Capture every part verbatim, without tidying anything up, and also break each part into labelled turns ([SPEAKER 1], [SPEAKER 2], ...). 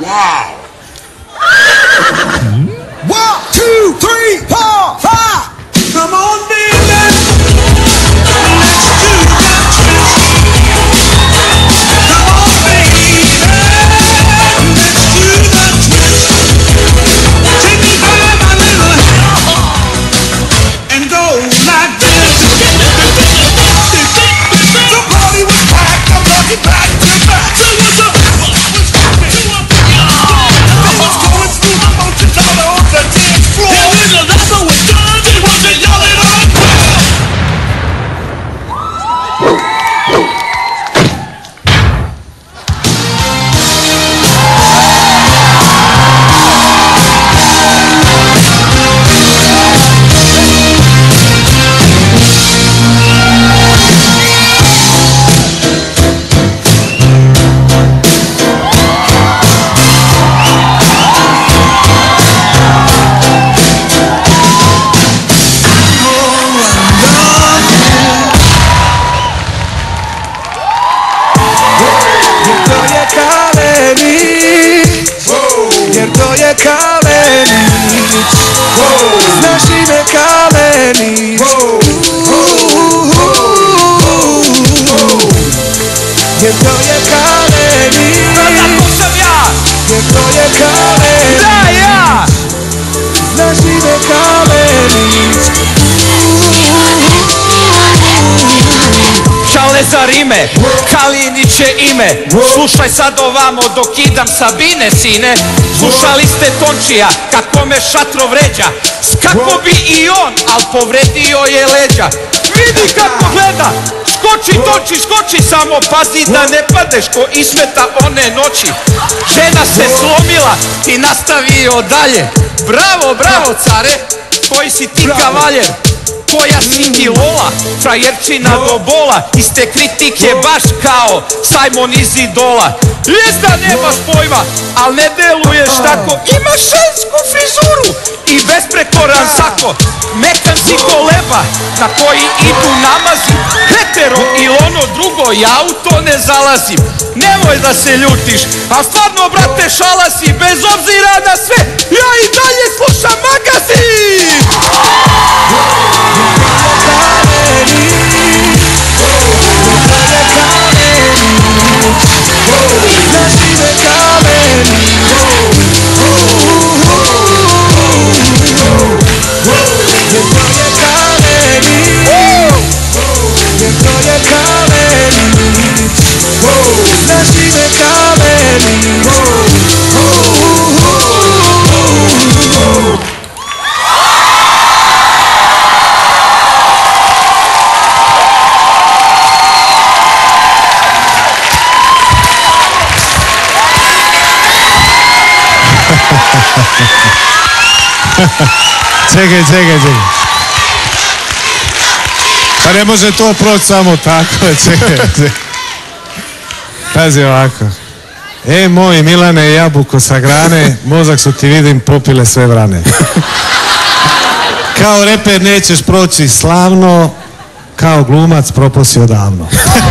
[SPEAKER 1] Wow. One, two, three, four, five. Come on, baby. Let's do that twist. Come on, baby. Let's do that twist. Take me by my little hand and go like this. The party was packed. I'm talking back to back. So what's up? What's happening? What's going through my motions all over the dance floor? Yeah, we know that's how it's done. They want to yell it up.
[SPEAKER 2] Jer to je Kalenić, znaš ime Kalenić. Jer to je Kalenić, jer to je Kalenić, da ja, znaš ime Kalenić.
[SPEAKER 3] Šale za rime, Kalinić je ime. Slušaj sad ovamo dok idam Sabine, sine. Slušali ste Tončija kako me šatro vređa. Kako bi i on, al povredio je leđa. Vidi kako gleda, skoči Tonči, skoči, samo pazi da ne padneš ko Ismeta one noći. Žena se slomila i nastavio dalje. Bravo, bravo care, koji si ti kavaljer. Koja si ti Lola, frajerčina do bola. Iste kritike baš kao Simon iz Idola. Jest da nemaš pojma, al ne deluješ tako. Imaš žensku frizuru i besprekoran sako. Mekan si ko leba na koji idu namazi. Hetero ili ono drugo, ja u to ne zalazim. Nemoj da se ljutiš, a stvarno brate šala si. Bez obzira na sve, ja i dalje slušam Magazin.
[SPEAKER 4] Čekaj, čekaj, čekaj. Pa ne može to proći samo tako, čekaj, čekaj. Pazi ovako. E, moj Milane, jabuko sa grane, mozak su ti vidim popile sve vrane. Kao reper nećeš proći slavno, kao glumac proposio davno.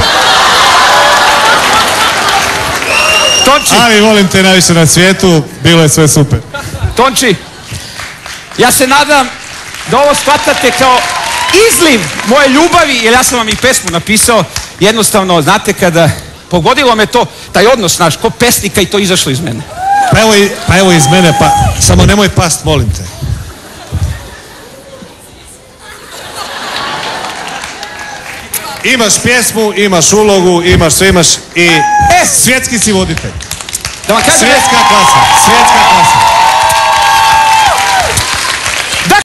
[SPEAKER 3] Tonči!
[SPEAKER 4] Ali volim te najviše na svijetu, bilo je sve super.
[SPEAKER 3] Tonči, ja se nadam da ovo shvatate kao izliv moje ljubavi, jer ja sam vam i pesmu napisao. Jednostavno, znate, kada pogodilo me to, taj odnos naš, ko pesnika, i to izašlo iz mene.
[SPEAKER 4] Pa evo, pa evo iz mene, pa samo nemoj past, molim te. Imaš pjesmu, imaš ulogu, imaš sve, imaš i
[SPEAKER 3] E!
[SPEAKER 4] svjetski si voditelj.
[SPEAKER 3] Da vam kažem,
[SPEAKER 4] Svjetska klasa, svjetska klasa.